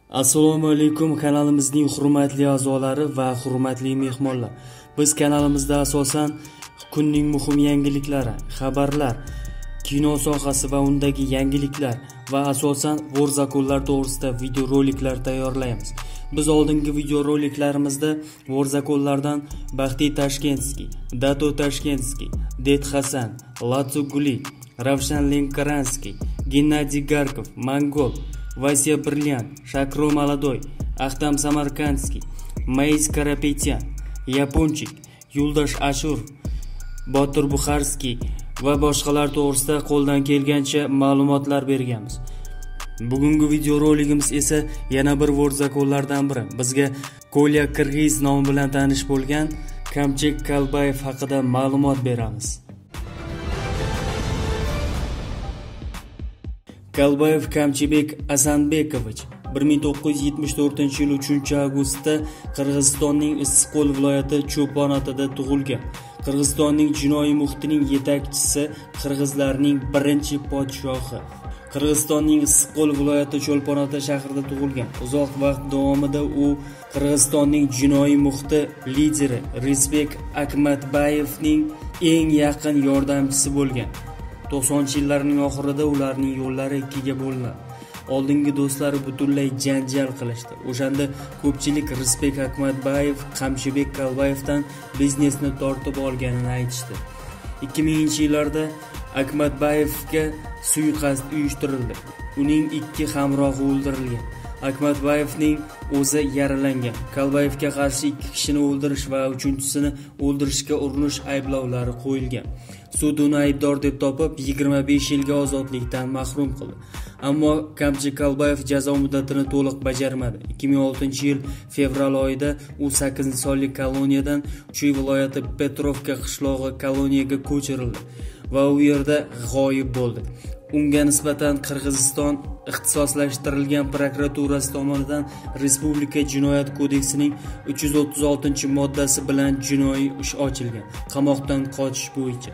Assalomu alaykum kanalimizning hurmatli a'zolari va hurmatli mehmonlar. Biz kanalimizda asosan kunning muhim yangiliklari, xabarlar, kino sohasi va undagi yangiliklar va asosan vorzakonlar to'g'risida videoroliklar tayyorlaymiz. Biz oldingi videoroliklarimizda vorzakonlardan Baxtiy Tashkentskiy, Dato Tashkentskiy, Det Hasan, Latso Guli, Ravshan Lenkaranskiy, Gennadiy Garkov, Mongol, Vasya Brilliant, Shakro Maladoy, Ahtam Samarkandskiy, Mais Karapetyan, Yaponchik, Yuldash Ashur, Botir Bukharskiy va boshqalar to'g'risida qo'ldan kelgancha ma'lumotlar berganmiz. Bugungi videoroligimiz esa yana bir vorzakonlardan biri. Bizga Kolya Kirgiz nomi bilan tanish bo'lgan Kamchik Kalbayev haqida ma'lumot beramiz. Kalbayev Kamchibek Asanbekovich 1974-yil 3-avgustda Qirg'izistonning Issiqko'l viloyati Cho'ponotida tug'ilgan. Qirg'izistonning jinoiy muhitining yetakchisi, qirg'izlarning birinchi podshohi. Qirg'izistonning Issiqko'l viloyati Cho'ponota shahrida tug'ilgan. Uzoq vaqt davomida u Qirg'izistonning jinoiy muhiti lideri Rizbek Akmatbayevning eng yaqin yordamchisi bo'lgan. 90-yillarning oxirida ularning yo'llari ikkiga bo'linadi. Oldingi do'stlari butunlay janjal qilishdi. O'shanda ko'pchilik Rizbek Akmatbayev Kamchibek Kalbayevdan biznesni tortib olganini aytishdi. 2000-yillarda Akmatbayevga suiqasd uyushtirildi. Uning 2 hamrohi o'ldirilgan. Akmatbayevning o'zi yaralangan. Kalbayevga qarshi 2 kishini o'ldirish va 3-chisini o'ldirishga urinish ayblovlari qo'yilgan. Sud uni aybdor deb topib 25 yilga ozodlikdan mahrum qildi. Ammo Kamchik Kalbayev jazo muddatini to'liq bajarmadi. 2006-yil fevral oyida u 8-sonli koloniyadan Chuy viloyati Petrovka qishlog'i koloniyaga ko'chirildi va u yerda g'oyib bo'ldi. Unga nisbatan Qirg'iziston ixtisoslashtirilgan prokuraturasi tomonidan Respublika jinoyat kodeksining 336-moddasi bilan jinoiy ish ochilgan. Qamoqdan qochish bo'yicha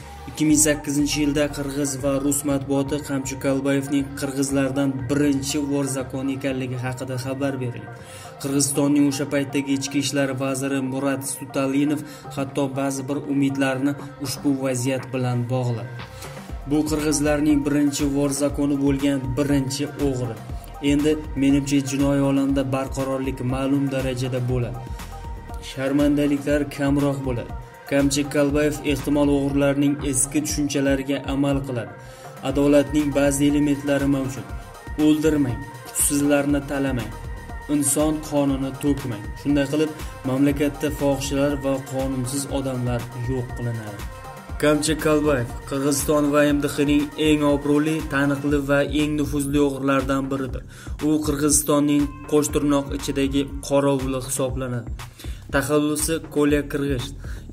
2008-yilda Qirg'iz va Rus matbuoti Kamchik Kalbayevning qirg'izlardan birinchi vorzakon ekanligi haqida xabar bergan. Qirg'izistonning o'sha paytdagi ichki ishlar vaziri Murat Sutalinov hatto ba'zi bir umidlarni ushbu vaziyat bilan bog'ladi. Bu qirg'izlarning birinchi vorzakoni bo'lgan birinchi o'g'ri. Endi menimcha jinoiy olamda barqarorlik ma'lum darajada bo'ladi. Sharmandaliklar kamroq bo'ladi. Kamchik Kalbayev ehtimol o'g'rilarning eski tushunchalariga amal qiladi. Adolatning ba'zi elementlari mavjud. O'ldirmang, kuchsizlarni talamang, inson qonini to'kmang. Shunday qilib, mamlakatda fohishalar va qonunsiz odamlar yo'q qilinadi. Kamchik Kalbayev Qirg'iziston va MDHning eng obro'li, taniqli va eng nufuzli o'g'rilaridan biridir. U Qirg'izistonning qo'shtirnoq ichidagi qorovuli hisoblanadi. Taxallusi Kolya Kirgiz.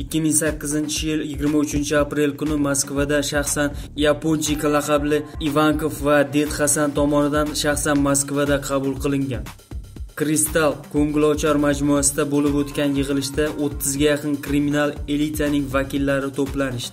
2008-yil 23-aprel kuni Moskvada shaxsan Yaponchik laqabli Ivankov va Det Hasan tomonidan shaxsan Moskvada qabul qilingan. Kristal ko'ngilochar majmuasida bo'lib o'tgan yig'ilishda 30 ga yaqin kriminal elitaning vakillari to'planishdi.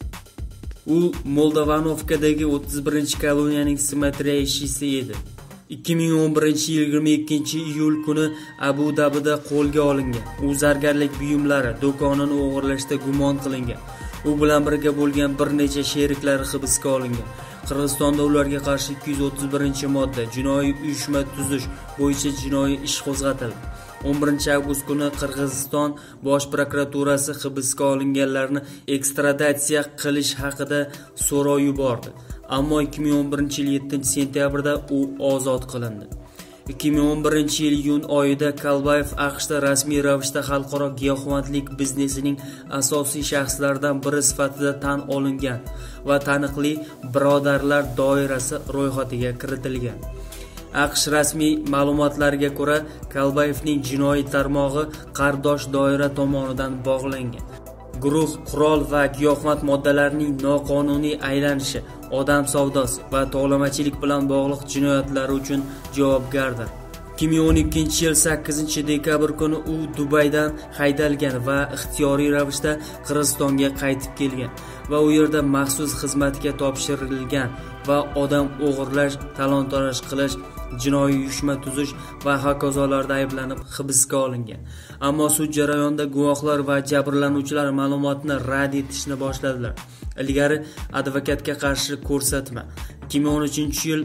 U Moldovanovkadagi 31-koloniyaning Simetriya ishchisi edi. 2011-yil 22-iyul kuni Abu Dabida qo'lga olingan. U zargarlik buyumlari do'konini o'g'irlashda gumon qilingan. U bilan birga bo'lgan bir necha sheriklari hibsga olingan. Qirg'izistonda ularga qarshi 231-modda jinoiy uyushma tuzish bo'yicha jinoiy ish qo'zg'atildi. 11-avgust kuni Qirg'iziston bosh prokuraturasi hibsga olinganlarni ekstraditsiya qilish haqida so'rov yubordi. Ammo 2011-yil 7-sentyabrda u ozod qilindi. 2011-yil iyun oyida Kalbayev AQShda rasmiy ravishda xalqaro giyohvandlik biznesining asosiy shaxslaridan biri sifatida tan olingan va taniqli birodarlar doirasi ro'yxatiga kiritilgan. AQSh rasmiy ma'lumotlariga ko'ra, Kalbayevning jinoiy tarmog'i qardosh doira tomonidan bog'langan. Guruh qurol va giyohvand moddalarining noqonuniy aylanishi, odam savdosi va tovlamachilik bilan bog'liq jinoyatlari uchun javobgardir. 2012-yil 8-dekabr kuni u Dubaydan haydalgan va ixtiyoriy ravishda Qirg'izistonga qaytib kelgan va u yerda maxsus xizmatga topshirilgan va odam o'g'irlash, talon-toroj qilish jinoiy uyushma tuzish va hokazolarda ayblanib hibsga olingan. Ammo sud jarayonida guvohlar va jabrlanuvchilar ma'lumotni rad etishni boshladilar. Ilgari advokatga qarshi ko'rsatma 2013-yil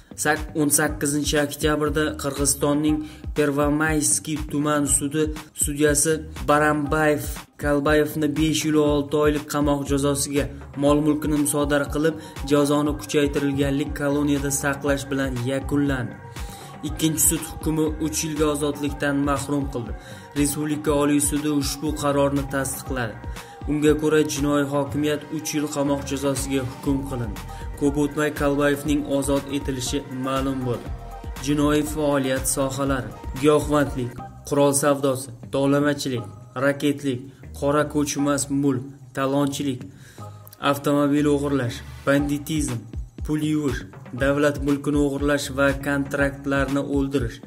18-oktyabrda Qirg'izistonning Pervomayskiy tuman sudi sudyasi Barambayev Kalbayevni 5 yil 6 oylik qamoq jazosiga, mol-mulkini musodara qilib, jazoni kuchaytirilganlik koloniyada saqlash bilan yakunlandi. Ikkinchi sud hukmi 3 yilga ozodlikdan mahrum qildi. Respublika Oliy sudi ushbu qarorni tasdiqladi. Unga ko'ra jinoiy hokimiyat 3 yil qamoq jazosiga hukm qilindi. Ko'p o'tmay Kalbayevning ozod etilishi ma'lum bo'ldi. Jinoiy faoliyat sohalari: giyohvandlik, qurol savdosi, tovlamachilik, raketlik, qora ko'chmas mulk, talonchilik, avtomobil o'g'irlash, banditizm, pul yuvish, davlat mulkini o'g'irlash va kontraktlarni o'ldirish.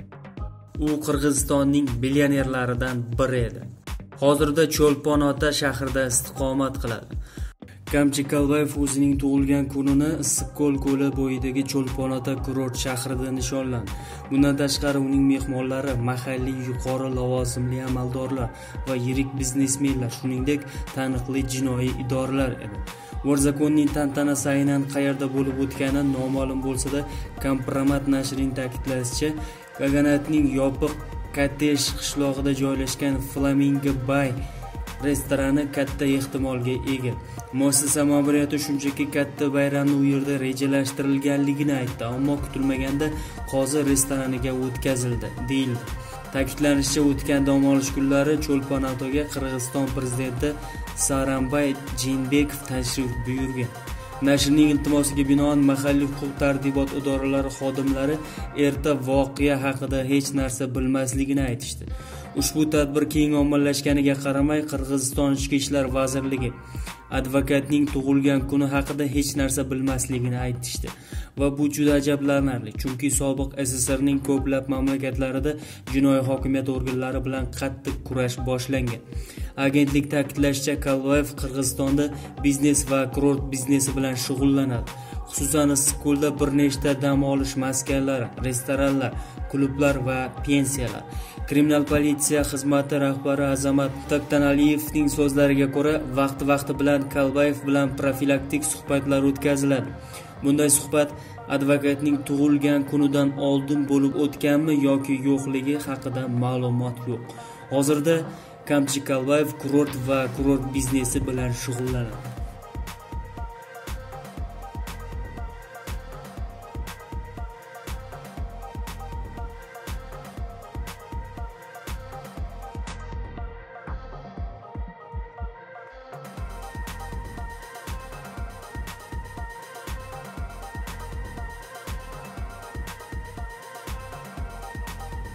U Qirg'izistonning millionerlaridan biri edi. Hozirda Cho'lpon-Ota shahrida istiqomat qiladi. Kamchik Kalbayev o'zining tug'ilgan kunini Issiqko'l ko'li bo'yidagi Cho'lpon-Ota kurort shahrida nishonlandi. Bundan tashqari uning mehmonlari mahalliy yuqori lavozimli amaldorlar va yirik biznesmenlar, shuningdek taniqli jinoiy idoralar edi. Vorzakonning tantanasi aynan qayerda bo'lib o'tgani noma'lum bo'lsa-da, Kompromat nashrining ta'kidlashicha, Kaganatning yopiq Kottej qishlog'ida joylashgan Flamingo Bay restorani katta ehtimolga ega. Muassasa ma'muriyati shunchaki katta bayramni u yerda rejalashtirilganligini aytdi, ammo kutilmaganda qozi restoraniga o'tkazildi, deyildi. Ta'kidlanishicha, o'tgan dam olish kunlari Cho'lpon-Otaga Qirg'iziston prezidenti Sooronbay Jeenbekov tashrif buyurgan. Nashrning iltimosiga binoan mahalliy huquq-tartibot idoralari xodimlari erta voqea haqida hech narsa bilmasligini aytishdi. Ushbu tadbir keng ommalashganiga qaramay, Qirg'iziston Ichki ishlar vazirligi advokatning tug'ilgan kuni haqida hech narsa bilmasligini aytishdi. Va bu juda ajablanarli, chunki sobiq SSRning ko'plab mamlakatlarida jinoiy hokimiyat organlari bilan qattiq kurash boshlangan. Agentlik ta'kidlashicha, Kalbayev Qirg'izistonda biznes va kurort biznesi bilan shug'ullanadi. Xususan, Issiqko'lda bir nechta dam olish maskanlari, restoranlar, klublar va pensiyalar. Kriminal politsiya xizmati rahbari Azamat Toktanaliyevning so'zlariga ko'ra, vaqti bilan Kalbayev bilan profilaktik suhbatlar o'tkaziladi. Bunday suhbat advokatning tug'ilgan kunidan oldin bo'lib o'tganmi yoki yo'qligi haqida ma'lumot yo'q. Hozirda Kamchik Kalbayev kurort va kurort biznesi bilan shug'ullanadi.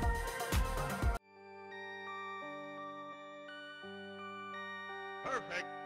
Perfect.